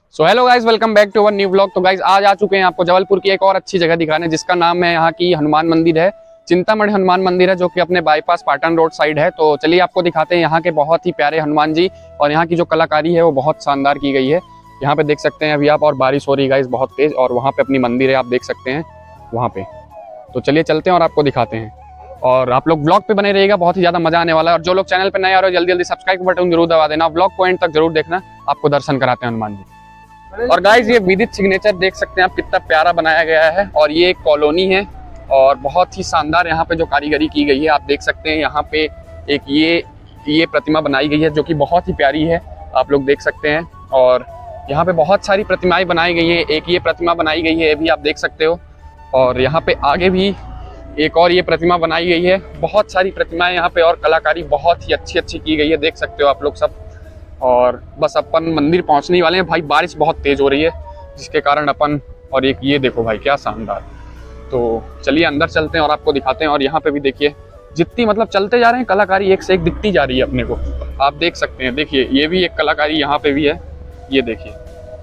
So hello guys, welcome back to our new blog. तो guys आज आ चुके हैं आपको जबलपुर की एक और अच्छी जगह दिखाने, जिसका नाम है यहाँ की हनुमान मंदिर है। चिंतामणि हनुमान मंदिर है, जो कि अपने बाईपास पाटन रोड साइड है। तो चलिए आपको दिखाते हैं यहाँ के बहुत ही प्यारे हनुमान जी, और यहाँ की जो कलाकारी है वो बहुत शानदार की गई है। यहाँ पे देख सकते हैं अभी आप, और बारिश हो रही है गाइज बहुत तेज, और वहाँ पे अपनी मंदिर है, आप देख सकते हैं वहाँ पे। तो चलिए चलते हैं और आपको दिखाते हैं, और आप लोग ब्लॉग पे बने रहिएगा, बहुत ही ज्यादा मजा आने वाला है। और जो लोग चैनल पे नए आ रहे हो जल्दी जल्दी सब्सक्राइब बटन जरूर दबा देना, ब्लॉग को एंड तक जरूर देखना, आपको दर्शन कराते हैं हनुमान जी। और गाइज ये विदित सिग्नेचर देख सकते हैं आप, कितना प्यारा बनाया गया है। और ये एक कॉलोनी है, और बहुत ही शानदार यहाँ पे जो कारीगरी की गई है आप देख सकते हैं। यहाँ पे एक ये प्रतिमा बनाई गई है, जो कि बहुत ही प्यारी है, आप लोग देख सकते हैं। और यहाँ पे बहुत सारी प्रतिमाएं बनाई गई है, एक ये प्रतिमा बनाई गई है, ये भी आप देख सकते हो। और यहाँ पे आगे भी एक और ये प्रतिमा बनाई गई है, बहुत सारी प्रतिमाएं यहाँ पे, और कलाकारी बहुत ही अच्छी की गई है, देख सकते हो आप लोग सब। और बस अपन मंदिर पहुंचने वाले हैं भाई, बारिश बहुत तेज हो रही है जिसके कारण अपन, और एक ये देखो भाई क्या शानदार। तो चलिए अंदर चलते हैं और आपको दिखाते हैं। और यहाँ पे भी देखिए, जितनी मतलब चलते जा रहे हैं कलाकारी एक से एक दिखती जा रही है अपने को, आप देख सकते हैं। देखिए ये भी एक कलाकारी यहाँ पे भी है, ये देखिए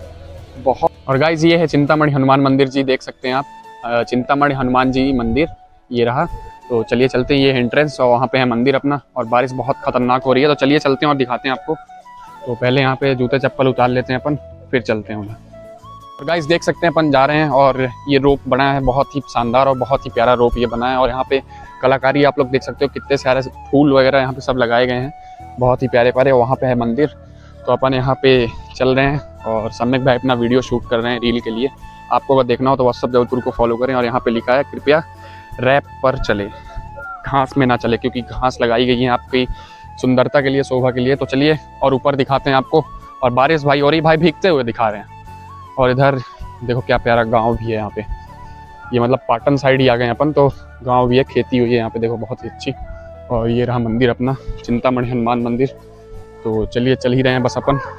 बहुत। और गाइज ये है चिंतामणि हनुमान मंदिर जी, देख सकते हैं आप, चिंतामणि हनुमान जी मंदिर ये रहा। तो चलिए चलते हैं, ये है एंट्रेंस, और वहाँ पे है मंदिर अपना। और बारिश बहुत खतरनाक हो रही है, तो चलिए चलते हैं और दिखाते हैं आपको। तो पहले यहाँ पे जूते चप्पल उतार लेते हैं अपन, फिर चलते हैं उधर। और गाइस देख सकते हैं अपन जा रहे हैं, और ये रोप बना है बहुत ही शानदार, और बहुत ही प्यारा रोप ये बना है। और यहाँ पे कलाकारी आप लोग देख सकते हो, कितने सारे फूल वगैरह यहाँ पे सब लगाए गए हैं, बहुत ही प्यारे प्यारे। वहाँ पे है मंदिर, तो अपन यहाँ पे चल रहे हैं, और सम्यक भाई अपना वीडियो शूट कर रहे हैं रील के लिए। आपको अगर देखना हो तो व्हाट्सअप जबलपुर को फॉलो करें। और यहाँ पे लिखा है कृपया रैप पर चले, घास में ना चले, क्योंकि घास लगाई गई है आपकी सुंदरता के लिए, शोभा के लिए। तो चलिए और ऊपर दिखाते हैं आपको। और बारिश भाई और ही भाई भीगते हुए दिखा रहे हैं। और इधर देखो क्या प्यारा गांव भी है यहाँ पे, ये मतलब पाटन साइड ही आ गए अपन, तो गांव भी है, खेती हुई है यहाँ पे देखो बहुत ही अच्छी। और ये रहा मंदिर अपना, चिंतामणि हनुमान मंदिर। तो चलिए चल ही रहे हैं बस अपन।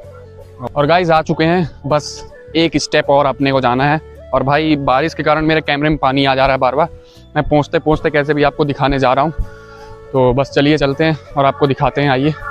और गाइस आ चुके हैं, बस एक स्टेप और अपने को जाना है। और भाई बारिश के कारण मेरे कैमरे में पानी आ जा रहा है बार बार, मैं पहुँचते पहुँचते कैसे भी आपको दिखाने जा रहा हूँ। तो बस चलिए चलते हैं और आपको दिखाते हैं, आइए।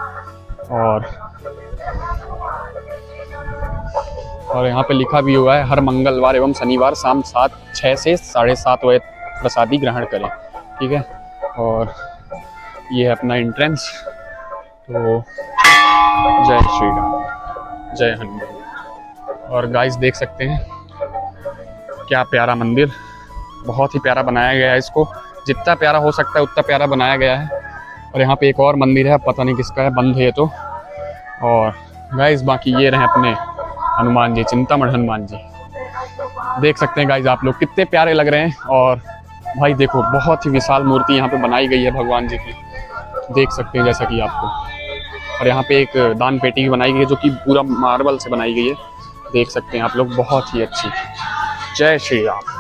और यहाँ पे लिखा भी हुआ है, हर मंगलवार एवं शनिवार शाम 6 से 7:30 बजे प्रसादी ग्रहण करें, ठीक है। और ये है अपना एंट्रेंस। तो जय श्री राम, जय हनुमान। और गाइस देख सकते हैं क्या प्यारा मंदिर, बहुत ही प्यारा बनाया गया है। इसको जितना प्यारा हो सकता है उतना प्यारा बनाया गया है। और यहाँ पे एक और मंदिर है, पता नहीं किसका है, बंद है ये तो। और गाइस बाकी ये रहे अपने हनुमान जी, चिंतामणि हनुमान जी, देख सकते हैं गाइस आप लोग कितने प्यारे लग रहे हैं। और भाई देखो बहुत ही विशाल मूर्ति यहाँ पे बनाई गई है भगवान जी की, देख सकते हैं जैसा कि आपको। और यहाँ पे एक दान पेटी भी बनाई गई है, जो कि पूरा मार्बल से बनाई गई है, देख सकते हैं आप लोग, बहुत ही अच्छी। जय श्री राम।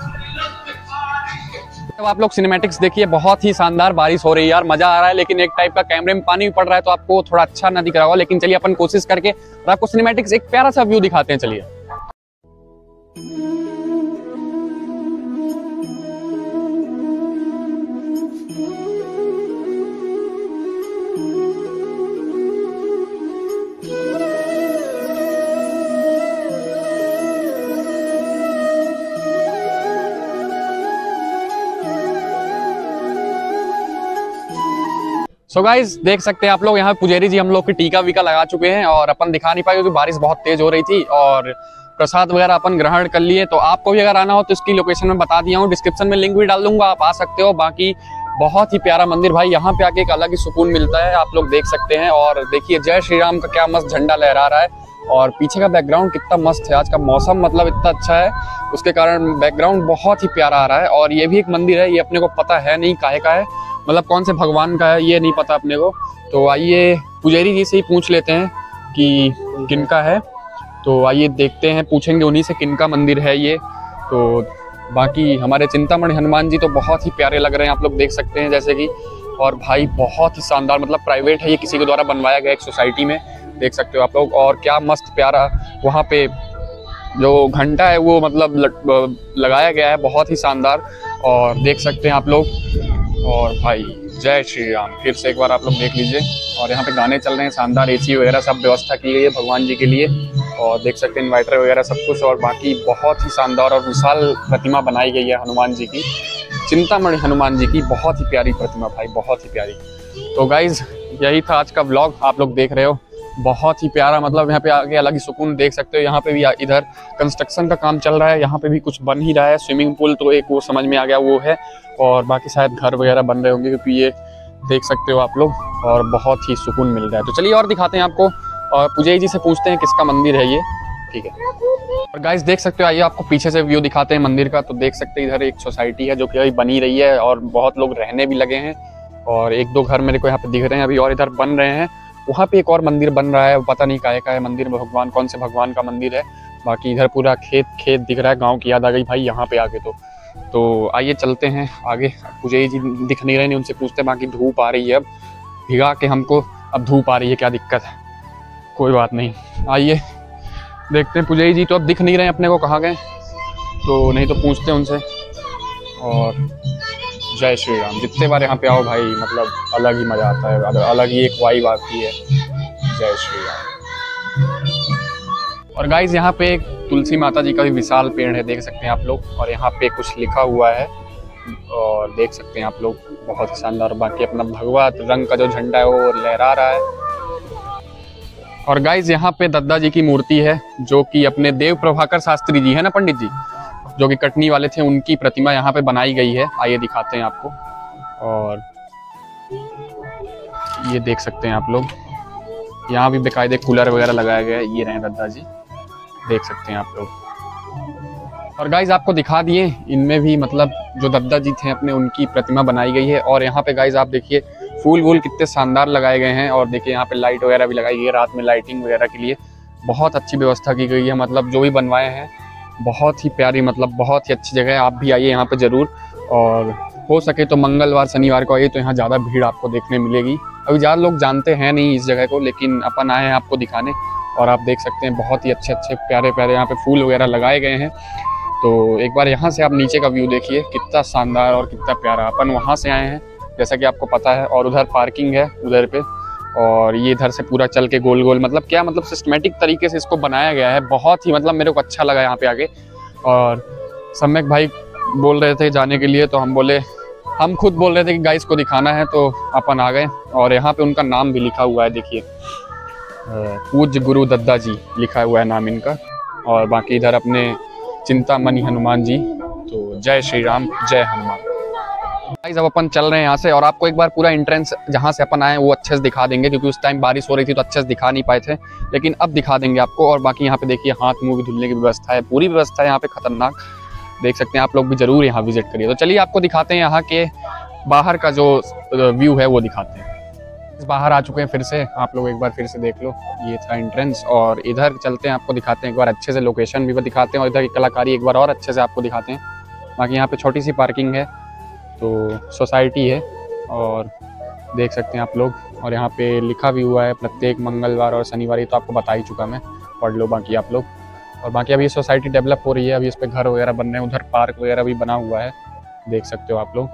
तो आप लोग सिनेमैटिक्स देखिए, बहुत ही शानदार। बारिश हो रही है यार, मजा आ रहा है, लेकिन एक टाइप का कैमरे में पानी भी पड़ रहा है, तो आपको थोड़ा अच्छा ना दिख रहा होगा। लेकिन चलिए अपन कोशिश करके और आपको सिनेमैटिक्स एक प्यारा सा व्यू दिखाते हैं, चलिए। सो गाइज देख सकते हैं आप लोग, यहाँ पुजारी जी हम लोग की टीका वीका लगा चुके हैं, और अपन दिखा नहीं पाए क्योंकि बारिश बहुत तेज हो रही थी। और प्रसाद वगैरह अपन ग्रहण कर लिए। तो आपको भी अगर आना हो तो इसकी लोकेशन में बता दिया हूँ, डिस्क्रिप्शन में लिंक भी डाल दूंगा, आप आ सकते हो। बाकी बहुत ही प्यारा मंदिर भाई, यहाँ पे आके एक अलग ही सुकून मिलता है, आप लोग देख सकते हैं। और देखिए जय श्री राम का क्या मस्त झंडा लहरा रहा है, और पीछे का बैकग्राउंड कितना मस्त है। आज का मौसम मतलब इतना अच्छा है, उसके कारण बैकग्राउंड बहुत ही प्यारा आ रहा है। और ये भी एक मंदिर है, ये अपने को पता है नहीं काहे का है, मतलब कौन से भगवान का है ये नहीं पता अपने को। तो आइए पुजारी जी से ही पूछ लेते हैं कि किनका है। तो आइए देखते हैं, पूछेंगे उन्हीं से किनका मंदिर है ये। तो बाकी हमारे चिंतामणि हनुमान जी तो बहुत ही प्यारे लग रहे हैं, आप लोग देख सकते हैं जैसे कि। और भाई बहुत ही शानदार, मतलब प्राइवेट है ये, किसी के द्वारा बनवाया गया एक सोसाइटी में, देख सकते हो आप लोग। और क्या मस्त प्यारा वहाँ पे जो घंटा है वो मतलब लगाया गया है, बहुत ही शानदार, और देख सकते हैं आप लोग। और भाई जय श्री राम, फिर से एक बार आप लोग देख लीजिए। और यहाँ पे गाने चल रहे हैं शानदार, एसी वगैरह सब व्यवस्था की गई है भगवान जी के लिए। और देख सकते हैं इन्वर्टर वगैरह सब कुछ, और बाकी बहुत ही शानदार और विशाल प्रतिमा बनाई गई है हनुमान जी की, चिंतामणि हनुमान जी की। बहुत ही प्यारी प्रतिमा भाई, बहुत ही प्यारी। तो गाइज यही था आज का व्लॉग, आप लोग देख रहे हो, बहुत ही प्यारा। मतलब यहाँ पे आगे अलग ही सुकून देख सकते हो। यहाँ पे भी इधर कंस्ट्रक्शन का काम चल रहा है, यहाँ पे भी कुछ बन ही रहा है। स्विमिंग पूल तो एक वो समझ में आ गया वो है, और बाकी शायद घर वगैरह बन रहे होंगे, क्योंकि ये देख सकते हो आप लोग, और बहुत ही सुकून मिल रहा है। तो चलिए और दिखाते हैं आपको, और पूजा जी से पूछते हैं किसका मंदिर है ये, ठीक है। और गाइस देख सकते हो, आइए आपको पीछे से व्यू दिखाते हैं मंदिर का। तो देख सकते हैं इधर एक सोसाइटी है जो कि अभी बनी रही है, और बहुत लोग रहने भी लगे हैं, और एक दो घर मेरे को यहाँ पे दिख रहे हैं अभी, और इधर बन रहे हैं। वहाँ पे एक और मंदिर बन रहा है, पता नहीं काहे का है मंदिर, भगवान कौन से भगवान का मंदिर है। बाकी इधर पूरा खेत दिख रहा है, गाँव की याद आ गई भाई यहाँ पे आके। तो आइए चलते हैं आगे। पूजा जी दिख नहीं रहे, नहीं उनसे पूछते। बाकी धूप आ रही है, अब भिगा के हमको, अब धूप आ रही है, क्या दिक्कत है, कोई बात नहीं। आइए देखते हैं। पूजा जी तो अब दिख नहीं रहे अपने को, कहाँ गए, तो नहीं तो पूछते हैं उनसे। और जय श्री राम। जितने बार यहाँ पे आओ भाई, मतलब अलग ही मज़ा आता है, अलग ही एक वाइब आती है। जय श्री राम। और गाइज यहाँ पे एक तुलसी माता जी का भी विशाल पेड़ है, देख सकते हैं आप लोग, और यहाँ पे कुछ लिखा हुआ है, और देख सकते हैं आप लोग, बहुत ही शानदार। बाकी अपना भगवा रंग का जो झंडा है वो लहरा रहा है। और गाइज यहाँ पे दद्दा जी की मूर्ति है, जो कि अपने देव प्रभाकर शास्त्री जी है ना, पंडित जी, जो कि कटनी वाले थे, उनकी प्रतिमा यहाँ पे बनाई गई है। आइए दिखाते हैं आपको। और ये देख सकते हैं आप लोग, यहाँ भी बेकायदे कूलर वगैरह लगाया गया है। ये रहे दद्दा जी, देख सकते हैं आप लोग। और गाइज आपको दिखा दिए, इनमें भी मतलब जो दद्दा जी थे अपने, उनकी प्रतिमा बनाई गई है। और यहाँ पे गाइज आप देखिए फूल वूल कितने शानदार लगाए गए हैं, और देखिए यहाँ पे लाइट वगैरह भी लगाई गई है, रात में लाइटिंग वगैरह के लिए बहुत अच्छी व्यवस्था की गई है। मतलब जो भी बनवाए हैं बहुत ही प्यारी, मतलब बहुत ही अच्छी जगह है। आप भी आइए यहाँ पे ज़रूर, और हो सके तो मंगलवार शनिवार को आइए, तो यहाँ ज़्यादा भीड़ आपको देखने मिलेगी। अभी ज़्यादा लोग जानते हैं नहीं इस जगह को, लेकिन अपन आए हैं आपको दिखाने। और आप देख सकते हैं बहुत ही अच्छे अच्छे प्यारे प्यारे यहाँ पे फूल वगैरह लगाए गए हैं। तो एक बार यहाँ से आप नीचे का व्यू देखिए, कितना शानदार और कितना प्यारा। अपन वहाँ से आए हैं जैसा कि आपको पता है, और उधर पार्किंग है उधर पे, और ये इधर से पूरा चल के गोल गोल, मतलब क्या, मतलब सिस्टमेटिक तरीके से इसको बनाया गया है। बहुत ही मतलब मेरे को अच्छा लगा यहाँ पे आके। और सम्यक भाई बोल रहे थे जाने के लिए, तो हम बोले, हम खुद बोल रहे थे कि गाइस को दिखाना है, तो अपन आ गए। और यहाँ पे उनका नाम भी लिखा हुआ है, देखिए पूज्य गुरु दद्दा जी लिखा हुआ है नाम इनका। और बाकी इधर अपने चिंतामणि हनुमान जी। तो जय श्री राम, जय हनुमान। गाइस अब अपन चल रहे हैं यहाँ से, और आपको एक बार पूरा एंट्रेंस जहाँ से अपन आए वो अच्छे से दिखा देंगे, क्योंकि उस टाइम बारिश हो रही थी तो अच्छे से दिखा नहीं पाए थे, लेकिन अब दिखा देंगे आपको। और बाकी यहाँ पे देखिए हाथ मुंह भी धुलने की व्यवस्था है, पूरी व्यवस्था है यहाँ पे, खतरनाक, देख सकते हैं आप लोग भी जरूर यहाँ विजिट करिए। तो चलिए आपको दिखाते हैं यहाँ के बाहर का जो व्यू है वो दिखाते हैं। बाहर आ चुके हैं फिर से, आप लोग एक बार फिर से देख लो, ये था एंट्रेंस। और इधर चलते हैं, आपको दिखाते हैं एक बार अच्छे से, लोकेशन भी दिखाते हैं, और इधर की कलाकारी एक बार और अच्छे से आपको दिखाते हैं। बाकी यहाँ पे छोटी सी पार्किंग है, तो सोसाइटी है, और देख सकते हैं आप लोग। और यहाँ पे लिखा भी हुआ है प्रत्येक मंगलवार और शनिवार, ये तो आपको बता ही चुका मैं, पढ़ लो बाकी आप लोग। और बाकी अभी ये सोसाइटी डेवलप हो रही है, अभी इस पर घर वगैरह बन रहे हैं, उधर पार्क वगैरह भी बना हुआ है, देख सकते हो आप लोग।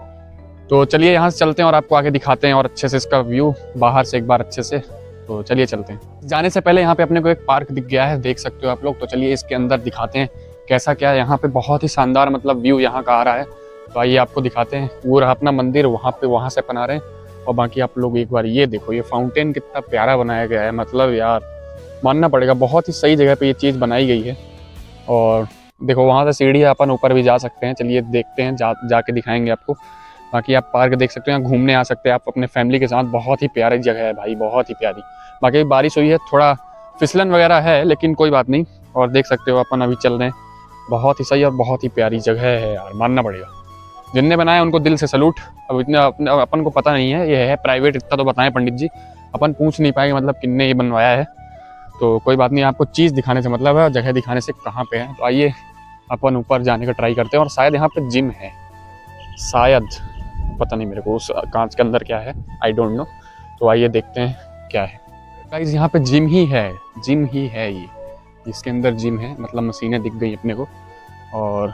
तो चलिए यहाँ से चलते हैं और आपको आगे दिखाते हैं, और अच्छे से इसका व्यू बाहर से एक बार अच्छे से। तो चलिए चलते हैं। जाने से पहले यहाँ पे अपने को एक पार्क दिख गया है, देख सकते हो आप लोग। तो चलिए इसके अंदर दिखाते हैं कैसा क्या है। यहाँ पे बहुत ही शानदार मतलब व्यू यहाँ का आ रहा है, तो आइए आपको दिखाते हैं। वो रहा अपना मंदिर, वहाँ से अपन आ रहे हैं। और बाकी आप लोग एक बार ये देखो, ये फाउंटेन कितना प्यारा बनाया गया है, मतलब यार मानना पड़ेगा, बहुत ही सही जगह पे ये चीज़ बनाई गई है। और देखो वहाँ से सीढ़ी है, अपन ऊपर भी जा सकते हैं, चलिए देखते हैं, जाके दिखाएंगे आपको। बाकी आप पार्क देख सकते हो, यहाँ घूमने आ सकते हैं आप अपने फैमिली के साथ, बहुत ही प्यारी जगह है भाई, बहुत ही प्यारी। बाकी बारिश हुई है, थोड़ा फिसलन वगैरह है, लेकिन कोई बात नहीं। और देख सकते हो अपन अभी चल रहे हैं, बहुत ही सही और बहुत ही प्यारी जगह है यार, मानना पड़ेगा। जिनने बनाया उनको दिल से सलूट। अब इतना अपन को पता नहीं है, ये है प्राइवेट, इतना तो बताएं पंडित जी, अपन पूछ नहीं पाएंगे मतलब किन्ने ये बनवाया है। तो कोई बात नहीं, आपको चीज़ दिखाने से मतलब है, जगह दिखाने से कहाँ पे है। तो आइए अपन ऊपर जाने का ट्राई करते हैं। और शायद यहाँ पे जिम है, शायद, पता नहीं मेरे को उस कांच के अंदर क्या है, आई डोंट नो। तो आइए देखते हैं क्या है। गाइस यहाँ पे जिम ही है, जिम ही है ये, इसके अंदर जिम है, मतलब मशीनें दिख गई अपने को। और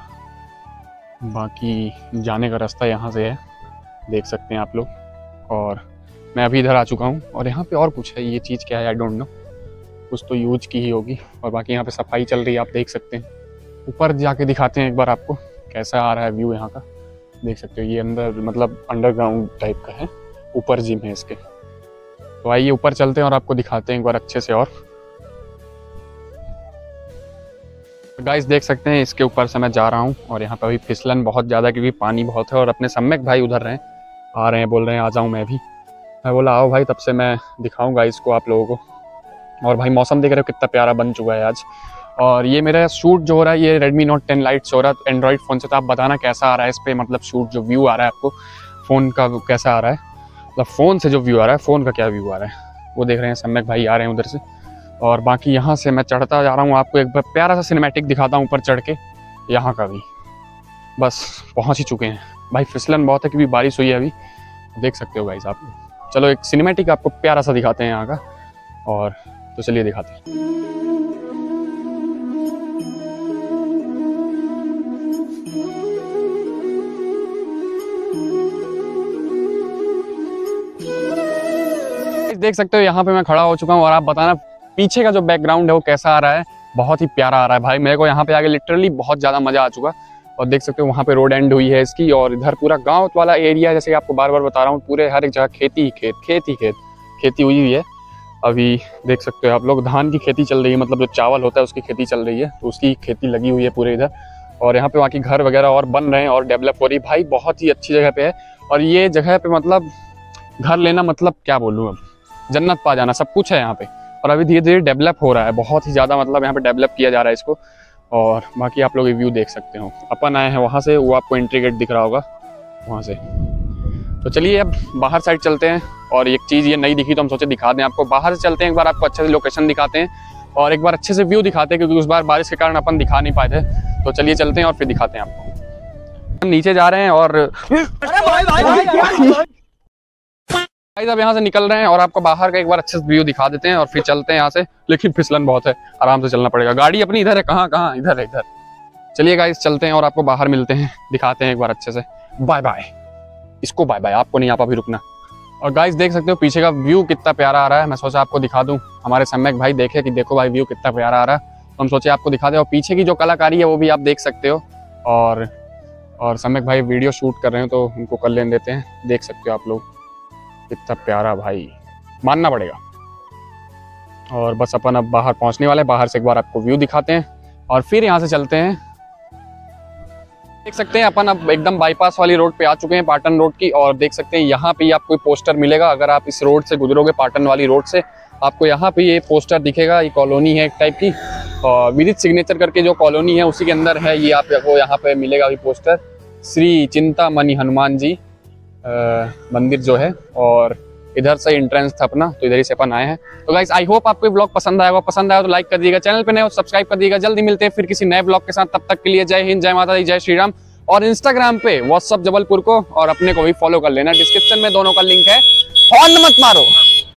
बाकी जाने का रास्ता यहाँ से है, देख सकते हैं आप लोग। और मैं अभी इधर आ चुका हूँ, और यहाँ पे और कुछ है, ये चीज़ क्या है आई डोंट नो। कुछ तो यूज की ही होगी। और बाकी यहाँ पे सफाई चल रही है, आप देख सकते हैं। ऊपर जाके दिखाते हैं एक बार आपको कैसा आ रहा है व्यू यहाँ का। देख सकते हो ये अंदर मतलब अंडरग्राउंड टाइप का है, ऊपर जिम है इसके। तो आइए ऊपर चलते हैं और आपको दिखाते हैं एक बार अच्छे से। और गाइस देख सकते हैं इसके ऊपर से मैं जा रहा हूँ और यहाँ पे अभी फिसलन बहुत ज़्यादा क्योंकि पानी बहुत है। और अपने सम्यक भाई उधर आ रहे हैं, बोल रहे हैं आ जाऊँ मैं भी। मैं बोला आओ भाई, तब से मैं दिखाऊंगा इसको आप लोगों को। और भाई मौसम देख रहे हो कितना प्यारा बन चुका है आज। और ये मेरा शूट जो हो रहा है ये Redmi Note 10 Lite से हो रहा है एंड्रॉइड फ़ोन से। तो आप बताना कैसा आ रहा है इस पर, मतलब शूट जो व्यू आ रहा है आपको फ़ोन का कैसा आ रहा है, मतलब फ़ोन से जो व्यू आ रहा है, फ़ोन का क्या व्यू आ रहा है वो देख रहे हैं। सम्यक भाई आ रहे हैं उधर से। और बाकी यहाँ से मैं चढ़ता जा रहा हूँ, आपको एक बार प्यारा सा सिनेमैटिक दिखाता हूँ ऊपर चढ़ के। यहाँ का भी बस पहुँच ही चुके हैं भाई। फिसलन बहुत है क्योंकि बारिश हुई है अभी, देख सकते हो गाइस आप। चलो एक सिनेमैटिक आपको प्यारा सा दिखाते हैं यहाँ का। और तो चलिए दिखाते हैं। देख सकते हो यहाँ पे मैं खड़ा हो चुका हूँ और आप बताना पीछे का जो बैकग्राउंड है वो कैसा आ रहा है। बहुत ही प्यारा आ रहा है भाई, मेरे को यहाँ पे आके लिटरली बहुत ज़्यादा मज़ा आ चुका। और देख सकते हो वहाँ पे रोड एंड हुई है इसकी। और इधर पूरा गांव वाला एरिया, जैसे कि आपको बार बार बता रहा हूँ, पूरे हर एक जगह खेती ही खेती हुई है। अभी देख सकते हो आप लोग धान की खेती चल रही है, मतलब जो चावल होता है उसकी खेती चल रही है, तो उसकी खेती लगी हुई है पूरे इधर। और यहाँ पे वहाँ की घर वगैरह और बन रहे हैं और डेवलप हो रही है भाई। बहुत ही अच्छी जगह पे है। और ये जगह पे मतलब घर लेना मतलब क्या बोलूँ, अब जन्नत पा जाना, सब कुछ है यहाँ पे। और अभी धीरे धीरे डेवलप हो रहा है बहुत ही ज़्यादा, मतलब यहाँ पे डेवलप किया जा रहा है इसको। और बाकी आप लोग ये व्यू देख सकते हो। अपन आए हैं वहाँ से, वो आपको एंट्री गेट दिख रहा होगा वहाँ से। तो चलिए अब बाहर साइड चलते हैं। और एक चीज़ ये नहीं दिखी तो हम सोचे दिखा दें आपको। बाहर से चलते हैं, एक बार आपको अच्छे से लोकेशन दिखाते हैं और एक बार अच्छे से व्यू दिखाते हैं, क्योंकि उस बार बारिश के कारण अपन दिखा नहीं पाए थे। तो चलिए चलते हैं और फिर दिखाते हैं आपको। हम नीचे जा रहे हैं और अब यहाँ से निकल रहे हैं और आपको बाहर का एक बार अच्छे से व्यू दिखा देते हैं और फिर चलते हैं यहाँ से। लेकिन फिसलन बहुत है, आराम से चलना पड़ेगा। गाड़ी अपनी इधर है, कहाँ इधर है, इधर। चलिए गाइस चलते हैं और आपको बाहर मिलते हैं, दिखाते हैं एक बार अच्छे से। बाय बाय, इसको बाय बाय, आपको नहीं आप अभी रुकना। और गाइस देख सकते हो पीछे का व्यू कितना प्यारा आ रहा है। मैं सोचा आपको दिखा दूं, हमारे सम्यक भाई देखे कि देखो भाई व्यू कितना प्यारा आ रहा है, तो हम सोचे आपको दिखा दें। और पीछे की जो कलाकारी है वो भी आप देख सकते हो। और सम्यक भाई वीडियो शूट कर रहे हैं तो उनको कर लेने देते हैं। देख सकते हो आप लोग कितना प्यारा भाई, मानना पड़ेगा। और बस अपन अब बाहर पहुंचने वाले, बाहर से एक बार आपको व्यू दिखाते हैं और फिर यहाँ से चलते हैं। देख सकते हैं अपन अब एकदम बाईपास वाली रोड पे आ चुके हैं, पाटन रोड की। और देख सकते हैं यहाँ पे आपको पोस्टर मिलेगा, अगर आप इस रोड से गुजरोगे पाटन वाली रोड से, आपको यहाँ पे ये पोस्टर दिखेगा। ये कॉलोनी है एक टाइप की, और विदित सिग्नेचर करके जो कॉलोनी है उसी के अंदर है ये। आपको यहाँ पे मिलेगा अभी पोस्टर, श्री चिंतामणि हनुमान जी मंदिर जो है। और इधर से एंट्रेंस था अपना, तो इधर ही से अपन आए हैं। तो गाइस आई होप आपको ब्लॉग पसंद आएगा। पसंद आया तो लाइक कर दीजिएगा, चैनल पे नए हो सब्सक्राइब कर दीजिएगा। जल्दी मिलते हैं फिर किसी नए ब्लॉग के साथ, तब तक के लिए जय हिंद, जय माता दी, जय श्री राम। और इंस्टाग्राम पे व्हाट्सअप जबलपुर को और अपने को भी फॉलो कर लेना, डिस्क्रिप्शन में दोनों का लिंक है। हॉर्न मत मारो।